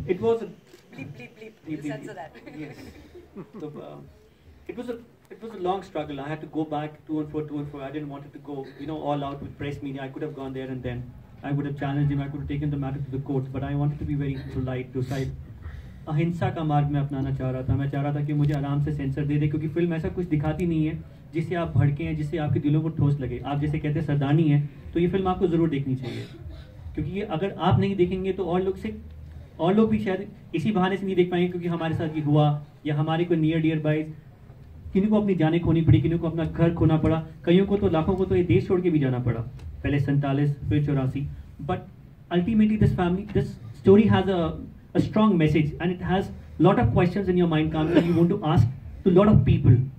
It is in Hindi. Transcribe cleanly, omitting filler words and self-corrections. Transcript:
it was a bleep. We'll censor that. Yes. So, it was a long struggle. I had to go back to and fro. I didn't want it to go, all out with press media. I could have gone there and then I would have challenged him. I could have taken the matter to the courts. But I wanted to be very polite, docile. अहिंसा का मार्ग मैं अपनाना चाह रहा था. मैं चाह रहा था कि मुझे आराम से सेंसर दे दे, क्योंकि फिल्म ऐसा कुछ दिखाती नहीं है जिससे आप भड़के हैं, जिससे आपके दिलों को ठोस लगे. आप जैसे कहते हैं सरदानी है, तो ये फिल्म आपको ज़रूर देखनी चाहिए, क्योंकि ये अगर आप नहीं देखेंगे तो और लोग भी शायद इसी बहाने से नहीं देख पाएंगे, क्योंकि हमारे साथ ये हुआ, या हमारे कोई नियर डियर बाइज, किन्हीं को अपनी जानें खोनी पड़ी, किन्हीं को अपना घर खोना पड़ा, कईयों को तो लाखों को तो ये देश छोड़ के भी जाना पड़ा, पहले 47 फिर 84. But ultimately this story has a strong message, and it has lot of questions in your mind, Kamsa, you want to ask to lot of people.